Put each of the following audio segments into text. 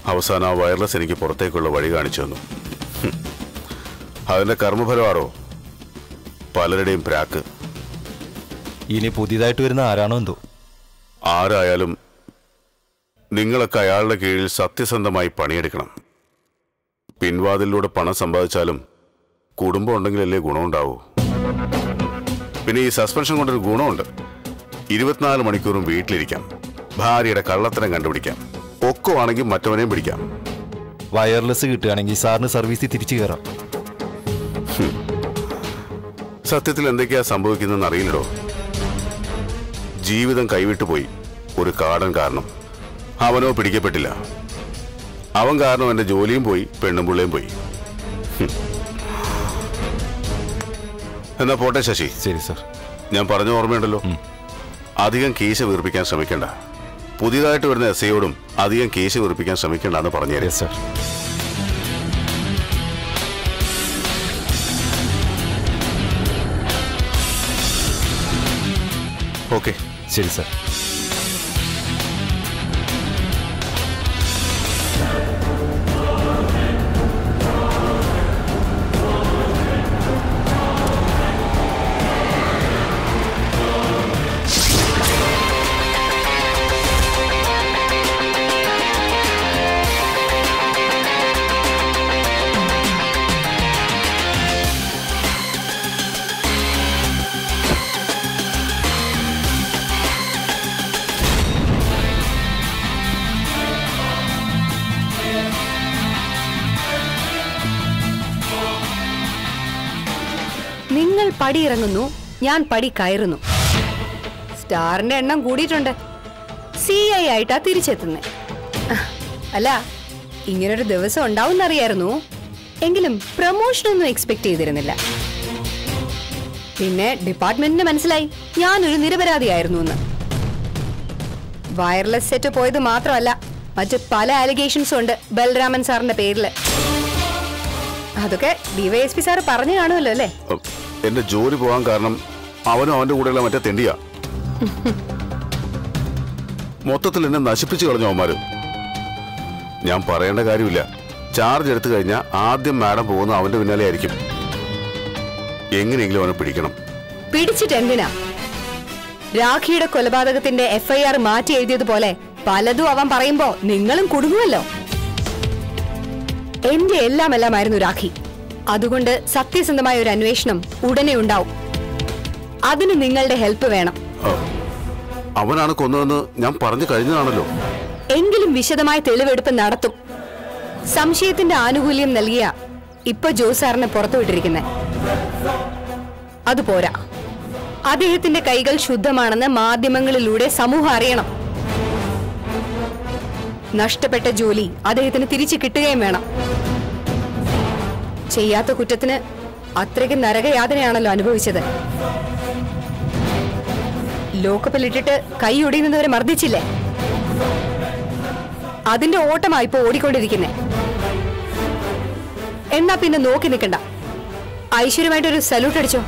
അവസാനം ആ വയർലെസ് എനിക്ക് പുറത്തേക്കുള്ള വഴി കാണിച്ചു തന്നു. അതിന്റെ കർമ്മഫലമാണോ പലരുടെയും പ്രാക്ക്. ഇനി പുതിയതായിട്ട് വരുന്ന ആരാണോ എന്തോ. ആരായാലും നിങ്ങളൊക്കെ അയാളുടെ കീഴിൽ സത്യസന്ധമായി പണിയെടുക്കണം. പിൻവാതിലൂടെ പണം സമ്പാദിച്ചാലും കുടുംബം ഉണ്ടെങ്കിലല്ലേ ഗുണമുണ്ടാവൂ. പിന്നെ ഈ സസ്പെൻഷൻ കൊണ്ടൊരു ഗുണമുണ്ട്. 24 മണിക്കൂറും വീട്ടിലിരിക്കാം, ഭാര്യയുടെ കള്ളത്തരം കണ്ടുപിടിക്കാം, ഒക്കുവാണെങ്കിൽ മറ്റവനെയും പിടിക്കാം. വയർലെസ് കിട്ടുകയാണെങ്കിൽ സാറിന് സർവീസിൽ തിരിച്ചു കയറാം. സത്യത്തിൽ എന്തൊക്കെയാ സംഭവിക്കുന്നതെന്ന് അറിയില്ലടോ. ജീവിതം കൈവിട്ടുപോയി ഒരു കാടൻ കാരണം. അവനോ പിടിക്കപ്പെട്ടില്ല. അവൻ കാരണം എന്റെ ജോലിയും പോയി, പെണ്ണും പിള്ളയും പോയി. എന്നാ പോട്ടെ ശശി. ശരി സാർ. ഞാൻ പറഞ്ഞ ഓർമ്മയുണ്ടല്ലോ, അധികം കേസ് വീർപ്പിക്കാൻ ശ്രമിക്കണ്ട. പുതിയതായിട്ട് വരുന്ന എസ്ഐയോടും അധികം കേസ് വീർപ്പിക്കാൻ ശ്രമിക്കണ്ടെന്ന് പറഞ്ഞേരെ സാർ. ഓക്കെ. ശരി സാർ. നിങ്ങൾ പടിയിറങ്ങുന്നു, ഞാൻ പടി കയറുന്നു. സ്റ്റാറിന്റെ എണ്ണം കൂടിയിട്ടുണ്ട്. CI ആയിട്ടാ തിരിച്ചെത്തുന്നേ. അല്ല, ഇങ്ങനൊരു ദിവസം ഉണ്ടാവുന്നറിയായിരുന്നു. എങ്കിലും പ്രൊമോഷനൊന്നും എക്സ്പെക്ട് ചെയ്തിരുന്നില്ല. പിന്നെ ഡിപ്പാർട്ട്മെന്റിന് മനസ്സിലായി ഞാനൊരു നിരപരാധിയായിരുന്നു എന്ന്. വയർലെസ് സെറ്റ് പോയത് മാത്രമല്ല, മറ്റ് പല അലിഗേഷൻസും ഉണ്ട് ബൽരാമൻ സാറിന്റെ പേരില്. അതൊക്കെ DYSP സാർ പറഞ്ഞു കാണുമല്ലോ അല്ലേ? എന്റെ ജോലി പോകാൻ കാരണം അവനും അവന്റെ കൂടെയുള്ള മറ്റേ തെണ്ടിയാ. മൊത്തത്തിൽ എന്നെ നശിപ്പിച്ചു കളഞ്ഞു അവന്മാര്. ഞാൻ പറയേണ്ട കാര്യമില്ല. ചാർജ് എടുത്തു കഴിഞ്ഞാൽ ആദ്യം മാഡം പോകുന്ന അവന്റെ പിന്നാലെ ആയിരിക്കും. എങ്ങനെയെങ്കിലും അവനെ പിടിക്കണം. പിടിച്ചിട്ട് എന്തിനാ? രാഖിയുടെ കൊലപാതകത്തിന്റെ FIR മാറ്റി എഴുതിയതുപോലെ പലതും അവൻ പറയുമ്പോ നിങ്ങളും കുടുങ്ങുമല്ലോ. എന്റെ എല്ലാമായിരുന്നു രാഖി. അതുകൊണ്ട് സത്യസന്ധമായ ഒരു അന്വേഷണം ഉടനെ ഉണ്ടാവും. അതിന് നിങ്ങളുടെ ഹെൽപ്പ് വേണം. അവനാണ് കൊന്നതെന്ന് ഞാൻ പറഞ്ഞു കഴിഞ്ഞതാണല്ലോ. എങ്കിലും വിശദമായ തെളിവെടുപ്പ് നടത്തും. സംശയത്തിന്റെ ആനുകൂല്യം നൽകിയ ഇപ്പൊ ജോസാറിനെ പുറത്തുവിട്ടിരിക്കുന്നേ. അതുപോരാ, അദ്ദേഹത്തിന്റെ കൈകൾ ശുദ്ധമാണെന്ന് മാധ്യമങ്ങളിലൂടെ സമൂഹം അറിയണം. നഷ്ടപ്പെട്ട ജോലി അദ്ദേഹത്തിന് തിരിച്ചു കിട്ടുകയും വേണം. ചെയ്യാത്ത കുറ്റത്തിന് അത്രയ്ക്ക് നരകയാതനയാണല്ലോ അനുഭവിച്ചത്. ലോക്കപ്പിലിട്ടിട്ട് കൈ ഒടിയുന്നവരെ മർദ്ദിച്ചില്ലേ? അതിന്റെ ഓട്ടമായി ഇപ്പൊ ഓടിക്കൊണ്ടിരിക്കുന്നേ. എന്നാ പിന്നെ നോക്കി നിൽക്കണ്ട, ഐശ്വര്യമായിട്ടൊരു സല്യൂട്ട് അടിച്ചോ.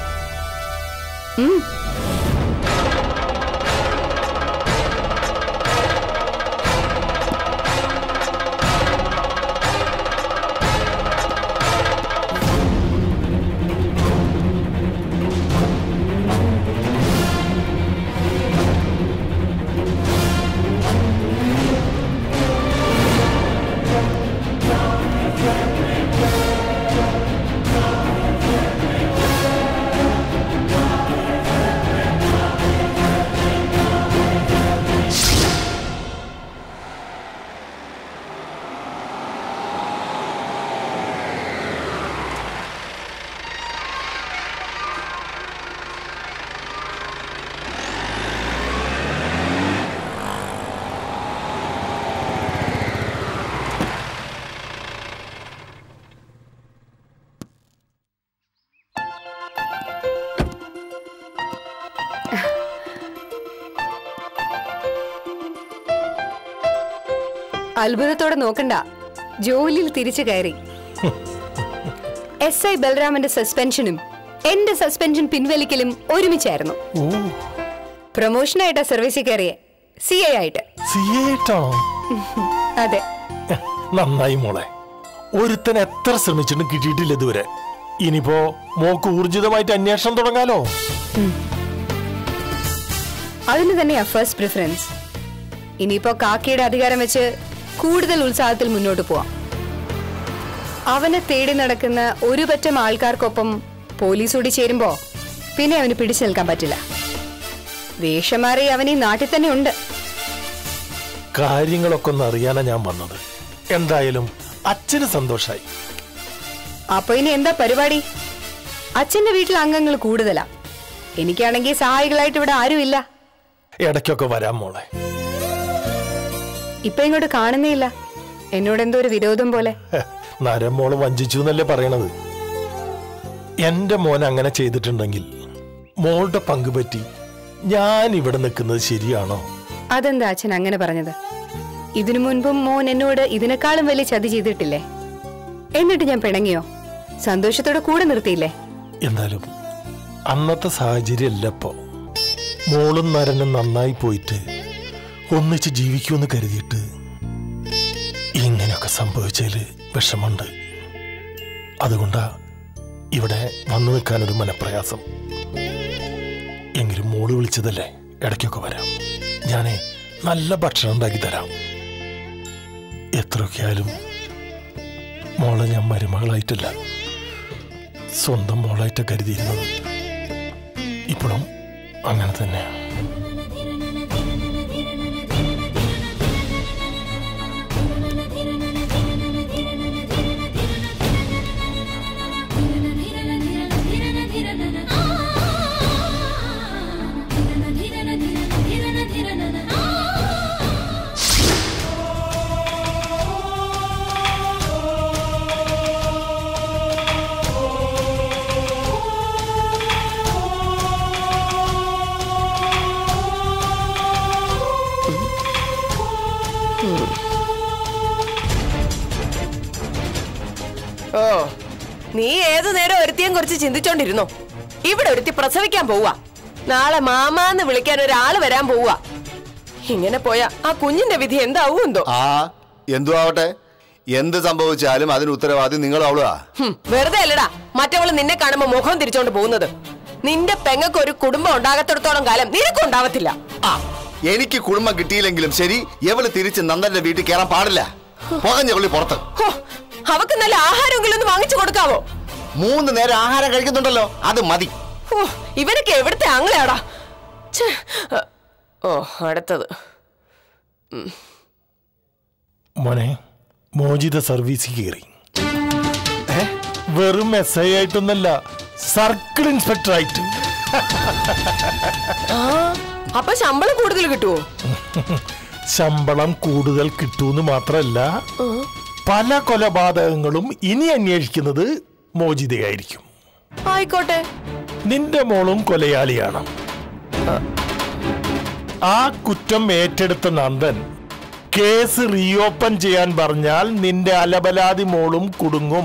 അത്ഭുതത്തോടെ നോക്കണ്ട, ജോലിയിൽ തിരിച്ചു കയറി. SI ബൽറാമന്റെ സസ്പെൻഷനും എന്റെ സസ്പെൻഷൻ പിൻവലിക്കലും ഒരുമിച്ചായിരുന്നു. പ്രൊമോഷനായിട്ടാ സർവീസിൽ കയറിയെ, CI ആയിട്ട്. CI ആയിട്ടാണോ? അതെ. നന്നായി മോളെ. ഒരുത്തൻ എത്ര ശ്രമിച്ചിട്ടും കിട്ടിയിട്ടില്ല ഇതുവരെ. ഇനിയിപ്പോ മോക്ക് ഊർജിതമായിട്ട് അന്വേഷണം തുടങ്ങാലോ. അതിന് തന്നെയാ ഫസ്റ്റ് പ്രിഫറൻസ്. ഇനിയിപ്പോ കാക്കയുടെ അധികാരം വെച്ച് കൂടുതൽ ഉത്സാഹത്തിൽ മുന്നോട്ട് പോവാം. അവനെ തേടി നടക്കുന്ന ഒരു പറ്റം ആൾക്കാർക്കൊപ്പം പോലീസ് ഓടി ചേരുമ്പോ പിന്നെ അവന് പിടിച്ചു നിൽക്കാൻ പറ്റില്ല. വേഷം മാറി അവൻ ഈ നാട്ടിൽ തന്നെ ഉണ്ട്. കാര്യങ്ങളൊക്കെ ഒന്ന് അറിയാനാ ഞാൻ വന്നത്. എന്തായാലും അച്ഛന് സന്തോഷായി. അപ്പൊ ഇനി എന്താ പരിപാടി? അച്ഛന്റെ വീട്ടിൽ അംഗങ്ങൾ കൂടുതലാ. എനിക്കാണെങ്കിൽ സഹായികളായിട്ട് ഇവിടെ ആരുമില്ല. ഇടയ്ക്കൊക്കെ വരാം മോളെ. ഇപ്പൊ ഇങ്ങോട്ട് കാണുന്നേയില്ല. എന്നോട് എന്തോ ഒരു വിരോധം പോലെ. നരമോള് വഞ്ചിച്ചു എന്നല്ലേ പറയണത്. എന്റെ മോൻ അങ്ങനെ ചെയ്തിട്ടുണ്ടെങ്കിൽ മോളുടെ പങ്ക് പറ്റി ഞാൻ ഇവിടെ നിൽക്കുന്നത് ശരിയാണോ? അതെന്താ അച്ഛൻ അങ്ങനെ പറഞ്ഞത്? ഇതിനു മുൻപും മോൻ എന്നോട് ഇതിനേക്കാളും വലിയ ചതി ചെയ്തിട്ടില്ലേ? എന്നിട്ട് ഞാൻ പിണങ്ങിയോ? സന്തോഷത്തോടെ കൂടെ നിർത്തിയില്ലേ? എന്നാലും അന്നത്തെ സാഹചര്യം അല്ലപ്പോ. മോളും നരനും നന്നായി പോയിട്ട് ഒന്നിച്ച് ജീവിക്കുമെന്ന് കരുതിയിട്ട് ഇങ്ങനെയൊക്കെ സംഭവിച്ചതില് വിഷമുണ്ട്. അതുകൊണ്ടാ ഇവിടെ വന്നു നിൽക്കാനൊരു മനപ്രയാസം. എങ്കിലും മോള് വിളിച്ചതല്ലേ, ഇടയ്ക്കൊക്കെ വരാം. ഞാനേ നല്ല ഭക്ഷണം ഉണ്ടാക്കി തരാം. എത്രയൊക്കെ ആയാലും മോളെ ഞാൻ മരുമകളായിട്ടല്ല, സ്വന്തം മോളായിട്ട് കരുതിയിരുന്നത്. ഇപ്പോഴും അങ്ങനെ തന്നെയാണ്. ഓ, നീ ഏതു നേരം ഒരുത്തിയും കുറിച്ച് ചിന്തിച്ചോണ്ടിരുന്നോ? ഇവിടെ ഒരുത്തി പ്രസവിക്കാൻ പോവാ. നാളെ മാമാന്ന് വിളിക്കാൻ ഒരാള് വരാൻ പോവാ. ഇങ്ങനെ പോയാ ആ കുഞ്ഞിന്റെ വിധി എന്താവും എന്തോ. എന്തു ആവട്ടെ, എന്ത് സംഭവിച്ചാലും അതിന് ഉത്തരവാദി നിങ്ങൾ അവളുവാ. വെറുതെ അല്ലടാ മറ്റവള് നിന്നെ കാണുമ്പോ മുഖം തിരിച്ചോണ്ട് പോകുന്നത്. നിന്റെ പെങ്ങൾക്ക് ഒരു കുടുംബം ഉണ്ടാകത്തിടത്തോളം കാലം നിനക്കും ഉണ്ടാവത്തില്ല. എനിക്ക് കുടുംബം കിട്ടിയില്ലെങ്കിലും ശരി, എവള് തിരിച്ച് നന്ദന്റെ വീട്ടിൽ കയറാൻ പാടില്ല. പോകഞ്ഞവളി പുറത്ത്. അവക്ക് നല്ല ആഹാരമെങ്കിലും ഒന്ന് വാങ്ങിച്ചു കൊടുക്കാവോ? 3 നേരം ആഹാരം കഴിക്കുന്നുണ്ടല്ലോ, അത് മതി. ഇവനൊക്കെ എവിടുത്തെ ആങ്ങളെയാടാ. ഓ, അടുത്തത് മോനെ, മോചിത സർവീസിൽ കയറി. വെറും SI ആയിട്ടൊന്നല്ല, സർക്കിൾ ഇൻസ്പെക്ടർ ആയിട്ട്. അപ്പൊ ശമ്പളം കൂടുതൽ കിട്ടുവോ? ശമ്പളം കൂടുതൽ കിട്ടൂന്ന് മാത്രല്ല, പല കൊലപാതകങ്ങളും ഇനി അന്വേഷിക്കുന്നത് മോചിതയായിരിക്കും. ആയിക്കോട്ടെ. നിന്റെ മോളും കൊലയാളിയാണ്. ആ കുറ്റം ഏറ്റെടുത്ത നന്ദൻ കേസ് റീഓപ്പൺ ചെയ്യാൻ പറഞ്ഞാൽ നിന്റെ അലബലാതി മോളും കുടുങ്ങും.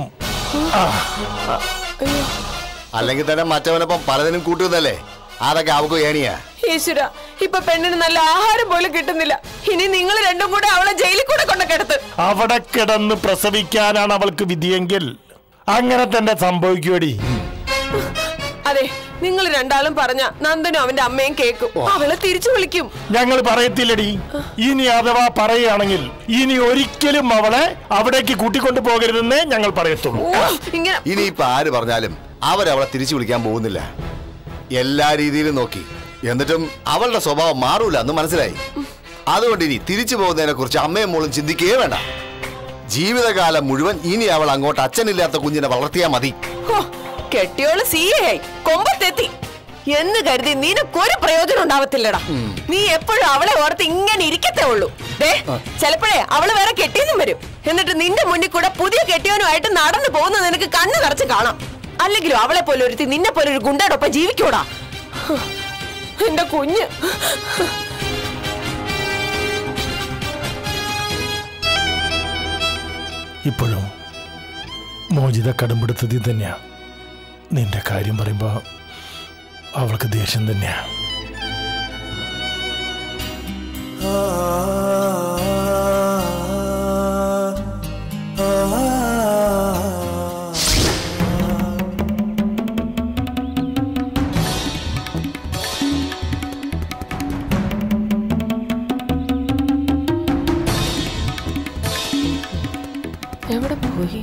അല്ലെങ്കിൽ തന്നെ മറ്റവനൊപ്പം പലതിനും കൂട്ടുന്നല്ലേ, അതൊക്കെ അവക്ക് ഏണിയാ. ഈശ്വര, ഇപ്പൊ പെണ്ണിന് നല്ല ആഹാരം പോലും കിട്ടുന്നില്ല. ഇനി നിങ്ങൾ രണ്ടും കൂടെ അവളെ ജയിലിൽ കൂടെ കൊണ്ട് കിടത്ത്. അവിടെ കിടന്ന് പ്രസവിക്കാനാണ് അവൾക്ക് വിധിയെങ്കിൽ അങ്ങനെ തന്നെ സംഭവിക്കുവടി. അതെ, നിങ്ങൾ രണ്ടാളും പറഞ്ഞ നന്ദനും അവന്റെ അമ്മയും കേൾക്കും. അവളെ തിരിച്ചു വിളിക്കും. ഞങ്ങൾ പറയത്തില്ലടി. ഇനി അഥവാ പറയുകയാണെങ്കിൽ ഇനി ഒരിക്കലും അവളെ അവിടേക്ക് കൂട്ടിക്കൊണ്ടു പോകരുതെന്നേ ഞങ്ങൾ പറയത്തുള്ളൂ. ഇനിയിപ്പൊ ആര് പറഞ്ഞാലും അവരവളെ തിരിച്ചു വിളിക്കാൻ പോകുന്നില്ല. എല്ലാ രീതിയിലും നോക്കി, എന്നിട്ടും അവളുടെ സ്വഭാവം മാറൂല എന്ന് മനസ്സിലായി. അതുകൊണ്ട് ഇനി തിരിച്ചു പോകുന്നതിനെ കുറിച്ച് അമ്മയും മോളും ചിന്തിക്കുകയേ വേണ്ട. ജീവിതകാലം മുഴുവൻ ഇനി അവൾ അങ്ങോട്ട് അച്ഛനില്ലാത്ത കുഞ്ഞിനെ വളർത്തിയാ മതി. കെട്ടിയോള് CA കൊമ്പത്തെത്തി എന്ന് കരുതി നിനക്കൊരു പ്രയോജനം ഉണ്ടാവത്തില്ലടാ. നീ എപ്പോഴും അവളെ ഓർത്ത് ഇങ്ങനെ ഇരിക്കത്തേ ഉള്ളൂ. ചിലപ്പോഴേ അവള് വേറെ കെട്ടിയെന്നും വരും. എന്നിട്ട് നിന്റെ മുന്നിൽ കൂടെ പുതിയ കെട്ടിയവനുമായിട്ട് നടന്നു പോകുന്നത് നിനക്ക് കണ്ണു നിറച്ച് കാണാം. അല്ലെങ്കിലും അവളെ പോലെ ഒരുത്തി നിന്നെ പോലെ ഒരു ഗുണ്ടയോടൊപ്പം ജീവിക്കൂടാ. എന്റെ കുഞ്ഞ് ഇപ്പോഴും മോചിത കടമ്പെടുത്തതിൽ തന്നെയാ. നിന്റെ കാര്യം പറയുമ്പോ അവൾക്ക് ദേഷ്യം തന്നെയാ. ജാനകി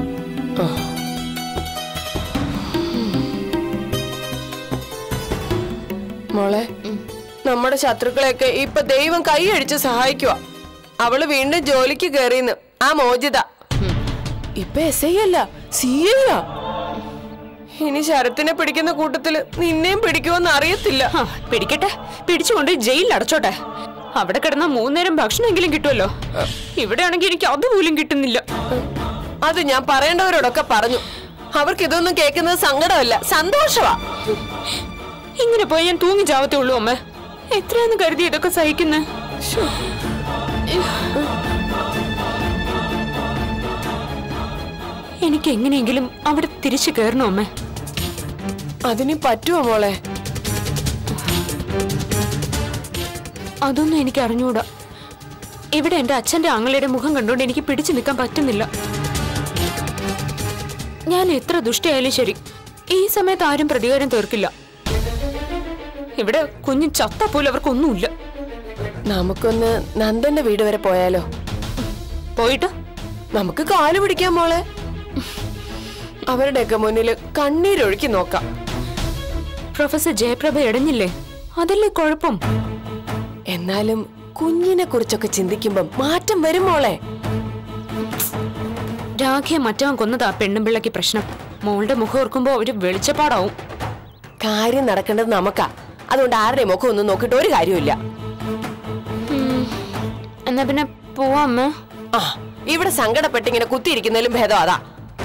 മോളെ നമ്മുടെ ശത്രുക്കളെയൊക്കെ ഇപ്പൊ ദൈവം കൈയടിച്ച് സഹായിക്കുക. അവള് വീണ്ടും ജോലിക്ക് കയറിന്ന് ആ മോചിത ഇപ്പൊ SI അല്ല CA. ഇനി ശരത്തിനെ പിടിക്കുന്ന കൂട്ടത്തില് നിന്നെയും പിടിക്കുമെന്ന് അറിയത്തില്ല. പിടിക്കട്ടെ, പിടിച്ചുകൊണ്ട് ജയിലിൽ അടച്ചോട്ടെ. അവിടെ കിടന്ന 3 നേരം ഭക്ഷണമെങ്കിലും കിട്ടുമല്ലോ. ഇവിടെ ആണെങ്കിൽ എനിക്ക് അതുപോലും കിട്ടുന്നില്ല. അത് ഞാൻ പറയേണ്ടവരോടൊക്കെ പറഞ്ഞു. അവർക്ക് ഇതൊന്നും കേൾക്കുന്നത് സങ്കടമല്ല, സന്തോഷമാ. ഇങ്ങനെ പോയി ഞാൻ തൂങ്ങി ചാവത്തേ ഉള്ളൂ അമ്മ. എത്രയാന്ന് കരുതി ഇതൊക്കെ സഹിക്കുന്നേ. എനിക്ക് എങ്ങനെയെങ്കിലും അവിടെ തിരിച്ചു കയറണോ അമ്മ? അതിന് പറ്റുമോ മോളെ? അതൊന്നും എനിക്ക് അറിഞ്ഞൂടാ. ഇവിടെ എന്റെ അച്ഛന്റെ ആങ്ങളുടെ മുഖം കണ്ടുകൊണ്ട് എനിക്ക് പിടിച്ചു നിൽക്കാൻ പറ്റുന്നില്ല. ഞാൻ എത്ര ദുഷ്ടയായാലും ശരി, ഈ സമയത്ത് ആരും പ്രതികാരം തീർക്കില്ല. ഇവിടെ കുഞ്ഞു ചത്ത പോലും അവർക്കൊന്നുമില്ല. നമുക്കൊന്ന് നന്ദന്റെ വീട് വരെ പോയാലോ? പോയിട്ട് നമുക്ക് കാല് പിടിക്കാം മോളെ. അവരുടെയൊക്കെ മുന്നില് കണ്ണീരൊഴുക്കി നോക്കാം. പ്രൊഫസർ ജയപ്രഭ ഇടഞ്ഞില്ലേ? അതല്ലേ കുഴപ്പം? എന്നാലും കുഞ്ഞിനെ കുറിച്ചൊക്കെ ചിന്തിക്കുമ്പം മാറ്റം വരും മോളെ. രാഖിയെ മറ്റവൻ കൊന്നതാ പെണ്ണുമ്പിള്ളക്ക് പ്രശ്നം. മോളുടെ മുഖം ഓർക്കുമ്പോ ഒരു വെളിച്ചപ്പാടാവും. കാര്യം നടക്കേണ്ടത് നമുക്കാ. അതുകൊണ്ട് ആരുടെ മുഖം ഒന്നും നോക്കിയിട്ട് ഒരു കാര്യമില്ല. എന്നാ പിന്നെ പോവാ അമ്മ. ആ, ഇവിടെ സങ്കടപ്പെട്ടിങ്ങനെ കുത്തിയിരിക്കുന്നതിലും ഭേദം അതാ.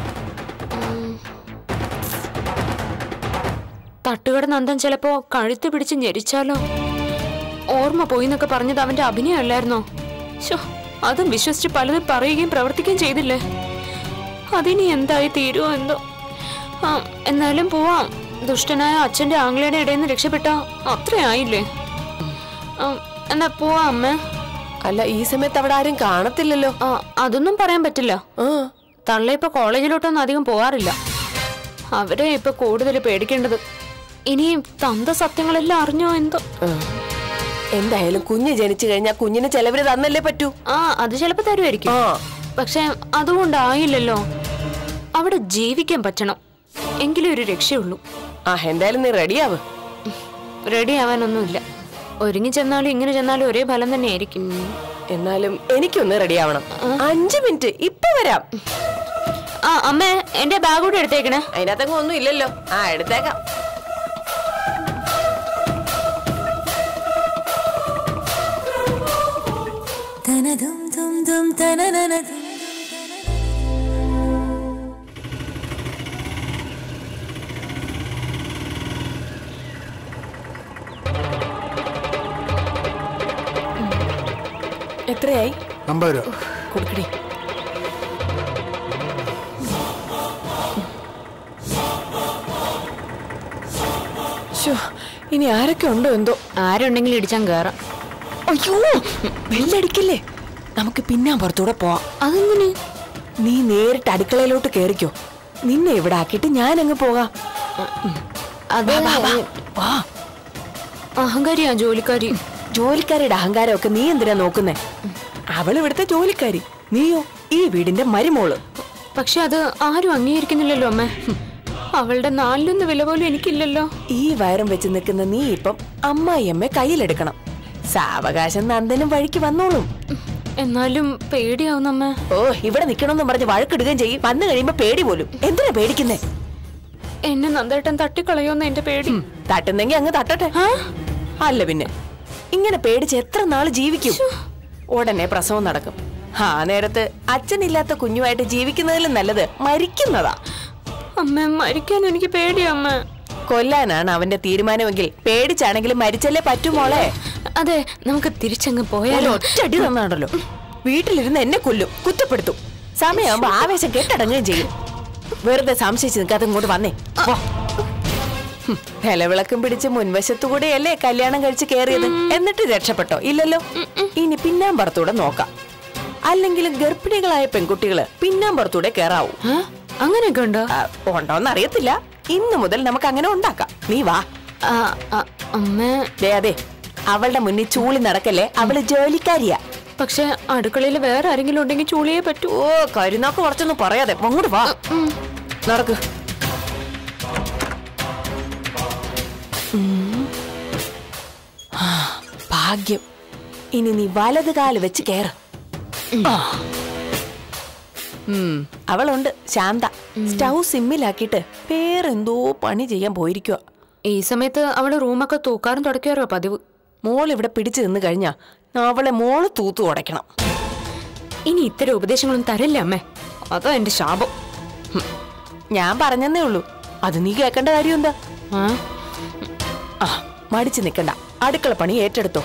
തട്ടുകട നന്ദൻ ചിലപ്പോ കഴുത്ത് പിടിച്ച് ഞെരിച്ചാലോ? ഓർമ്മ പോയിന്നൊക്കെ പറഞ്ഞത് അവന്റെ അഭിനയമല്ലായിരുന്നോ? അതും വിശ്വസിച്ച് പലതും പറയുകയും പ്രവർത്തിക്കുകയും ചെയ്തില്ലേ? അതിനി എന്തായി തീരുമോ എന്തോ. എന്നാലും പോവാം. ദുഷ്ടനായ അച്ഛന്റെ ആംഗ്ലയുടെ ഇടയിൽ നിന്ന് രക്ഷപ്പെട്ട അത്രയായില്ലേ? എന്നാ പോവാ അമ്മ. അല്ല, ഈ സമയത്ത് അവിടെ ആരും കാണത്തില്ലല്ലോ. അതൊന്നും പറയാൻ പറ്റില്ല. തള്ള ഇപ്പൊ കോളേജിലോട്ടൊന്നും അധികം പോവാറില്ല. അവരെ ഇപ്പൊ കൂടുതൽ പേടിക്കേണ്ടത്. ഇനിയും തന്ത സത്യങ്ങളെല്ലാം അറിഞ്ഞോ എന്തോ. എന്തായാലും കുഞ്ഞ് ജനിച്ചു കഴിഞ്ഞാൽ കുഞ്ഞിന് ചെലവിന് തന്നല്ലേ പറ്റൂ. അത് ചിലപ്പോ തരുമായിരിക്കും. പക്ഷെ അതുകൊണ്ടായില്ലല്ലോ. അവിടെ ജീവിക്കാൻ പറ്റണം, എങ്കിലും ഒരു രക്ഷയുള്ളൂ. എന്തായാലും നീ റെഡിയാവ്. റെഡി ആവാനൊന്നുമില്ല. ഒരുങ്ങി ചെന്നാലും ഇങ്ങനെ ചെന്നാലും ഒരേ ഫലം തന്നെ ആയിരിക്കും. എന്നാലും എനിക്കൊന്ന് റെഡിയാവണം. 5 മിനിറ്റ്, ഇപ്പൊ വരാം. അമ്മേ, എന്റെ ബാഗ് കൂടെ എടുത്തേക്കണേ. അതിനകത്തെങ്ങും ഒന്നും ഇല്ലല്ലോ. എടുത്തേക്കാം. എത്രയായി? 50 രൂപ കൊടുക്കടി. ഇനി ആരൊക്കെ ഉണ്ടോ എന്തോ. ആരുണ്ടെങ്കിലും ഇടിച്ചാൻ കേറാം. അയ്യോ, വെല്ലടിക്കല്ലേ. നമുക്ക് പിന്നാമ്പുറത്തൂടെ പോവാം. അതെങ്ങനെ? നീ നേരിട്ട് അടുക്കളയിലോട്ട് കേറിക്കോ. നിന്നെ ഇവിടെ ആക്കിയിട്ട് ഞാൻ അങ്ങ് പോകാം. അഹങ്കാരിയാ ജോലിക്കാരി. ജോലിക്കാരിയുടെ അഹങ്കാരമൊക്കെ നീ എന്തിനാ നോക്കുന്നേ? അവള് ഇവിടുത്തെ ജോലിക്കാരി, നീയോ ഈ വീടിന്റെ മരുമോള്. പക്ഷെ അത് ആരും അംഗീകരിക്കുന്നില്ലല്ലോ അമ്മ. അവളുടെ 4 വില പോലും എനിക്കില്ലല്ലോ. ഈ വയറും വെച്ച് നിൽക്കുന്ന നീ ഇപ്പം അമ്മായിയമ്മ കയ്യിലെടുക്കണം. സാവകാശം നന്ദനും വഴിക്ക് വന്നോളും. എന്നാലും പേടിയാവുന്നമ്മ. ഇവിടെ നിക്കണമെന്ന് പറഞ്ഞ് വഴക്കിടുകയും ചെയ്യും. വന്നു കഴിയുമ്പോ പേടി പോലും. എന്തിനാ പേടിക്കുന്നേ? എന്നെ നന്ദേട്ടൻ തട്ടിക്കളയോന്ന് എന്റെ പേടി. തട്ടുന്നെങ്കി അങ്ങ് തട്ടട്ടെ. അല്ല പിന്നെ ഇങ്ങനെ പേടിച്ച് എത്ര നാള് ജീവിക്കും? ഉടനെ പ്രസവം നടക്കും. നേരത്ത് അച്ഛനില്ലാത്ത കുഞ്ഞുമായിട്ട് ജീവിക്കുന്നതിലും നല്ലത് മരിക്കുന്നതാ. അമ്മ, മരിക്കാൻ എനിക്ക് പേടിയാ അമ്മ. കൊല്ലാനാണ് അവന്റെ തീരുമാനമെങ്കിൽ പേടിച്ചാണെങ്കിലും മരിച്ചല്ലേ പറ്റുമോളെ. അതെ, നമുക്ക് തിരിച്ചങ്ങ് പോയാലോ? ഒറ്റടി തന്നാണല്ലോ. വീട്ടിലിരുന്ന് എന്നെ കൊല്ലും, കുറ്റപ്പെടുത്തും. സമയമാകുമ്പോ ആവേശം കെട്ടടങ്ങുകയും ചെയ്യും. വെറുതെ സംശയിച്ച് നിൽക്കാതെ ഇങ്ങോട്ട് വന്നേ. നിലവിളക്കും പിടിച്ച് മുൻവശത്തുകൂടെയല്ലേ കല്യാണം കഴിച്ച് കേറിയത്. എന്നിട്ട് രക്ഷപ്പെട്ടോ? ഇല്ലല്ലോ. ഇനി പിന്നാമ്പുറത്തൂടെ നോക്കാം. അല്ലെങ്കിലും ഗർഭിണികളായ പെൺകുട്ടികള് പിന്നാമ്പുറത്തൂടെ കേറാവൂ. അങ്ങനെയൊക്കെ ഉണ്ടോ? ഉണ്ടോന്ന് അറിയത്തില്ല. ഇന്ന് മുതൽ നമുക്ക് അങ്ങനെ ഉണ്ടാക്കാം. നീ വാ. അമ്മ, അതെ, അവളുടെ മുന്നിൽ ചൂളി നടക്കല്ലേ. അവള് ജോലിക്കാരിയാ. പക്ഷെ അടുക്കളയിൽ വേറെ ആരെങ്കിലും ഉണ്ടെങ്കിൽ ചൂളിയേ പറ്റൂ. ഓ കരുനാക്ക് കുറച്ചൊന്നും പറയാതെ അങ്ങോട്ട് വാ. നടക്ക്. ഭാഗ്യം. ഇനി നീ വലത് കാല് വെച്ച് കേറ്. അവളുണ്ട് ശാന്ത. സ്റ്റൗ സിമ്മിലാക്കിയിട്ട് വേറെന്തോ പണി ചെയ്യാൻ പോയിരിക്കുക. ഈ സമയത്ത് അവള് റൂമൊക്കെ തൂക്കാറും തുടക്കാറോ പതിവ്. മോൾ ഇവിടെ പിടിച്ചു നിന്ന് കഴിഞ്ഞാ അവളെ മോള് തൂത്തു ഉടയ്ക്കണം. ഇനി ഇത്തരം ഉപദേശങ്ങളൊന്നും തരില്ല അമ്മേ. അതോ എന്റെ ശാപം. ഞാൻ പറഞ്ഞെന്നേ ഉള്ളൂ. അത് നീ കേൾക്കേണ്ട കാര്യം എന്താ? മടിച്ചു നിക്കണ്ട, അടുക്കള പണി ഏറ്റെടുത്തോ.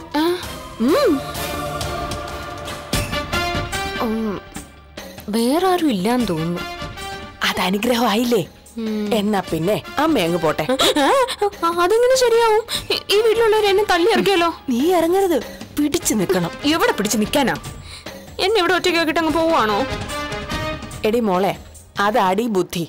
വേറെ ആരും ഇല്ലാന്ന് തോന്നുന്നു. അത് അനുഗ്രഹമായില്ലേ? എന്നാ പിന്നെ അമ്മ അങ്ങ് പോട്ടെ. അതെങ്ങനെ ശരിയാവും? ഈ വീട്ടിലുള്ളവർ എന്നെ തള്ളി ഇറക്കിയല്ലോ. നീ ഇറങ്ങരുത്, പിടിച്ചു നിക്കണം. എവിടെ പിടിച്ചു നിൽക്കാനാ? എന്നെ ഇവിടെ ഒറ്റയ്ക്കാക്കിട്ട് അങ്ങ് പോവാണോ? എടി മോളെ, അതാടി ബുദ്ധി.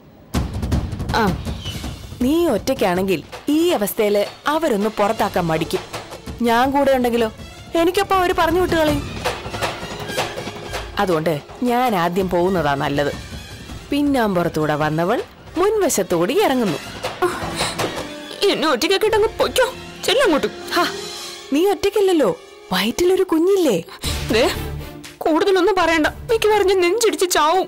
നീ ഒറ്റയ്ക്കാണെങ്കിൽ ഈ അവസ്ഥയില് അവരൊന്ന് പുറത്താക്കാൻ മടിക്കും. ഞാൻ കൂടെ ഉണ്ടെങ്കിലോ എനിക്കപ്പോ അവര് പറഞ്ഞു വിട്ടുകളയും. അതുകൊണ്ട് ഞാൻ ആദ്യം പോകുന്നതാ നല്ലത്. പിന്നാമ്പുറത്തൂടെ വന്നവൾ മുൻവശത്തോടെ ഇറങ്ങുന്നു. എന്നെ ഒറ്റയ്ക്കാക്കിട്ട് അങ്ങ് പൊയ്ക്കോ. ചെല്ലങ്ങോട്ട്. നീ ഒറ്റയ്ക്കല്ലല്ലോ, വയറ്റിലൊരു കുഞ്ഞില്ലേ. കൂടുതലൊന്നും പറയണ്ട, മിക്ക പറഞ്ഞ് നെഞ്ചിടിച്ച് ചാവും.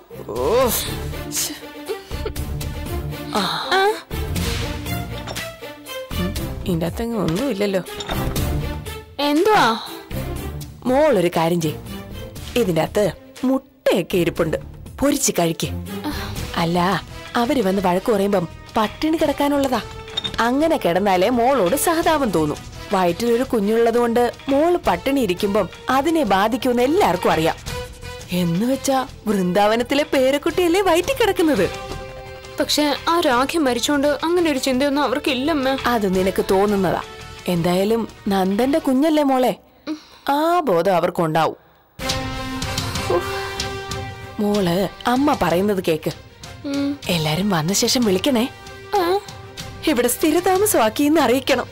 ഇതിന്റെ അകത്തങ്ങ് ഒന്നും ഇല്ലല്ലോ. എന്തുവാ? മോളൊരു കാര്യം ചെയ്യും, ഇതിന്റെ അകത്ത് മുട്ടയൊക്കെ ഇരിപ്പുണ്ട്, പൊരിച്ച് കഴിക്ക്. അല്ല, അവര് വന്ന് വഴക്ക് പറയുമ്പം പട്ടിണി കിടക്കാനുള്ളതാ. അങ്ങനെ കിടന്നാലേ മോളോട് സഹതാപം തോന്നും. വയറ്റിലൊരു കുഞ്ഞുള്ളത് കൊണ്ട് മോള് പട്ടിണി ഇരിക്കുമ്പം അതിനെ ബാധിക്കുമെന്ന് എല്ലാവർക്കും അറിയാം. എന്ന് വെച്ചാ വൃന്ദാവനത്തിലെ പേരക്കുട്ടിയല്ലേ വയറ്റി കിടക്കുന്നത്. പക്ഷെ ആ രാഖി മരിച്ചോണ്ട് അങ്ങനെ ഒരു ചിന്തയൊന്നും അവർക്കില്ലമ്മ. അത് നിനക്ക് തോന്നുന്നതാ. എന്തായാലും നന്ദന്റെ കുഞ്ഞല്ലേ മോളെ, ആ ബോധം അവർക്കുണ്ടാവും. മോള് അമ്മ പറയുന്നത് കേക്ക്. എല്ലാരും വന്ന ശേഷം വിളിക്കണേ. ഇവിടെ സ്ഥിരതാമസമാക്കിന്ന് അറിയിക്കണം.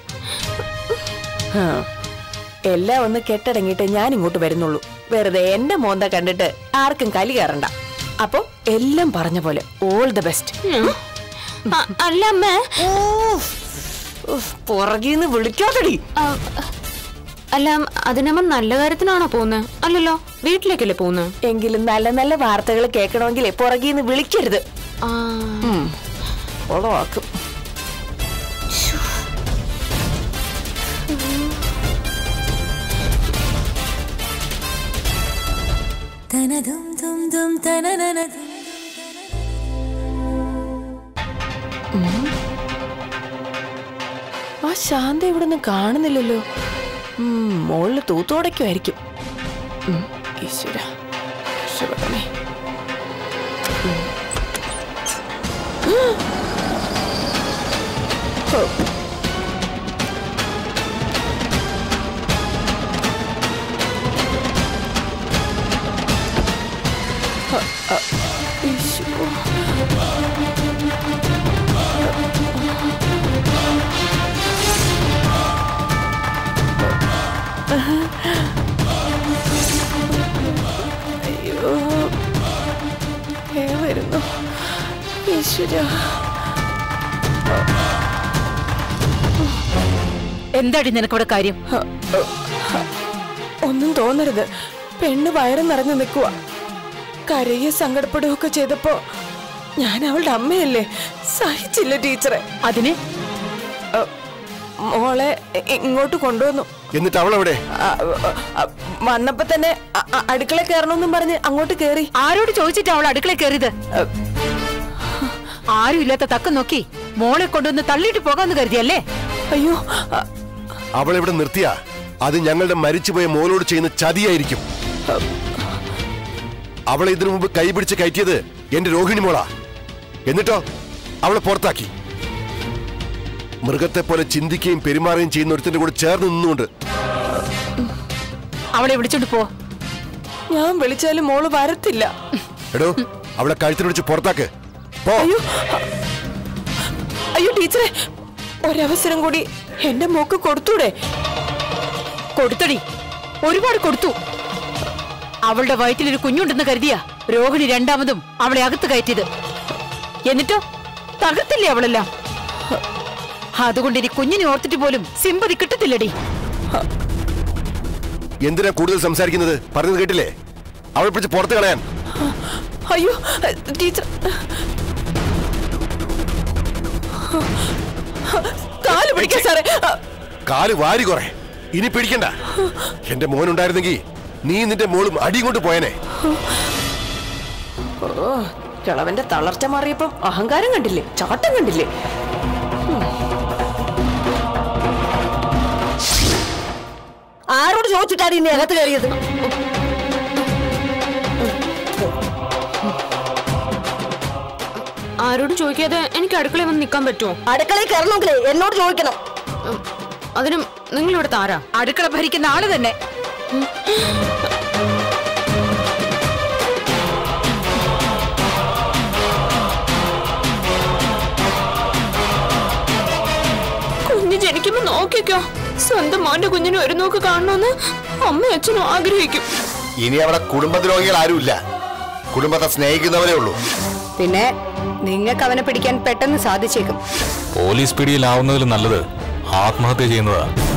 എല്ലാം ഒന്ന് കെട്ടടങ്ങിയിട്ട് ഞാൻ ഇങ്ങോട്ട് വരുന്നുള്ളൂ. വെറുതെ എന്റെ മോന്ത കണ്ടിട്ട് ആർക്കും കലി കയറണ്ട. അപ്പൊ എല്ലാം പറഞ്ഞ പോലെ ഓൾ ദ ബെസ്റ്റ്. അല്ല അമ്മ, പുറകീന്ന് വിളിക്കാത്തടി. അല്ല, അതിനമ്മ നല്ല കാര്യത്തിനാണോ പോകുന്നത്? അല്ലല്ലോ, വീട്ടിലേക്കല്ലേ പോകുന്നത്. എങ്കിലും നല്ല നല്ല വാർത്തകൾ കേൾക്കണമെങ്കിൽ പുറകീന്ന് വിളിക്കരുത്. ഓളാക്കും. ആ ശാന്ത ഇവിടെ ഒന്നും കാണുന്നില്ലല്ലോ. മോളില് തൂത്തോടയ്ക്കുമായിരിക്കും. ഈശ്വര, രക്ഷപ്പെടണേ. അയ്യോ, വരുന്നു. ഈശ്വര, എന്താടി നിനക്കിവിടെ കാര്യം? ഒന്നും തോന്നരുത്. പെണ്ണ് വയറ് നിറഞ്ഞു നിൽക്കുക. കരയെ സങ്കടപ്പെടുകയൊക്കെ ചെയ്തപ്പോ ഞാൻ അവളുടെ അമ്മയല്ലേ, സഹിച്ചില്ല ടീച്ചറെ. അതിന് മോളെ ഇങ്ങോട്ട് കൊണ്ടുവന്നു. എന്നിട്ട് അവളെവിടെ? വന്നപ്പോ തന്നെ അടുക്കള കയറണമെന്നും പറഞ്ഞ് അങ്ങോട്ട് കേറി. ആരോട് ചോദിച്ചിട്ട് അവൾ അടുക്കള കയറിയത്? ആരും ഇല്ലാത്ത തക്കം നോക്കി മോളെ കൊണ്ടുവന്ന് തള്ളിയിട്ട് പോകാന്ന് കരുതിയല്ലേ? അയ്യോ, അവളെവിടെ നിർത്തിയ അത് ഞങ്ങളുടെ മരിച്ചുപോയ മോളോട് ചെയ്യുന്ന ചതിയായിരിക്കും. അവളെ ഇതിനു മുമ്പ് കൈപിടിച്ച് കയറ്റിയത് എന്റെ രോഹിണി മോളാ. എന്നിട്ടോ അവളെ പുറത്താക്കി. മൃഗത്തെ പോലെ ചിന്തിക്കുകയും പെരുമാറുകയും ചെയ്യുന്ന ഒരുത്തിന്റെ കൂടെ ചേർന്ന് നിന്നുകൊണ്ട്. അവളെ വിളിച്ചോണ്ട് പോ. ഞാൻ വിളിച്ചാലും മോള് വരത്തില്ല. എടോ, അവളെ കഴുത്തിന് പിടിച്ച് പുറത്താക്ക്. പോ. അയ്യോ ടീച്ചറെ, ഒരവസരം കൂടി എന്റെ മോക്ക് കൊടുത്തൂടെ? കൊടുത്തടി, ഒരുപാട് കൊടുത്തു. അവളുടെ വയറ്റിലൊരു കുഞ്ഞുണ്ടെന്ന് കരുതിയാ രോഹിണി രണ്ടാമതും അവളെ അകത്ത് കയറ്റിയത്. എന്നിട്ടോ തകർത്തില്ലേ അവളെല്ലാം. അതുകൊണ്ട് ഇനി കുഞ്ഞിനെ ഓർത്തിട്ട് പോലും സിമ്പതി കിട്ടത്തില്ലടി. എന്തിനാ കൂടുതൽ സംസാരിക്കുന്നത്? പറഞ്ഞത് കേട്ടില്ലേ? അവളെ പിടിച്ച് പുറത്ത് കളയാൻ. അയ്യോ ടീച്ചർ, കാല് പിടിക്കാൻ സാറേ. കാല് വാരി കുറെ. ഇനി പിടിക്കണ്ട. എന്റെ മോനുണ്ടായിരുന്നെങ്കിൽ നീ നിന്റെ മോളും അടിയും കൊണ്ട് പോയനെ. ഓ, കിളവന്റെ തളർച്ച മാറിയപ്പം അഹങ്കാരം കണ്ടില്ലേ, ചാട്ടം കണ്ടില്ലേ. ആരോട് ചോദിച്ചിട്ടാണ് ഇനി അകത്ത് കയറിയത്? ആരോടും ചോദിക്കാതെ എനിക്ക് അടുക്കളയിൽ വന്ന് നിൽക്കാൻ പറ്റുമോ? അടുക്കളയിൽ കയറണമെങ്കിലേ എന്നോട് ചോദിക്കണം. അതിനും നിങ്ങൾ ഇവിടെ താരാ? അടുക്കള ഭരിക്കുന്ന ആള് തന്നെ. കുഞ്ഞ് ജനിക്കുമ്പോ നോക്കിക്കോ, സ്വന്തം മോന്റെ കുഞ്ഞിനെ ഒരു നോക്ക് കാണണമെന്ന് അമ്മയും അച്ഛനും ആഗ്രഹിക്കും. ഇനി അവിടെ കുടുംബദ്രോഹികൾ ആരുമില്ല, കുടുംബത്തെ സ്നേഹിക്കുന്നവരേ ഉള്ളൂ. പിന്നെ നിങ്ങൾക്ക് അവനെ പിടിക്കാൻ പെട്ടെന്ന് സാധിച്ചേക്കും. പോലീസ് പിടിയിലാവുന്നതിലും നല്ലത് ആത്മഹത്യ ചെയ്യുന്നതാ.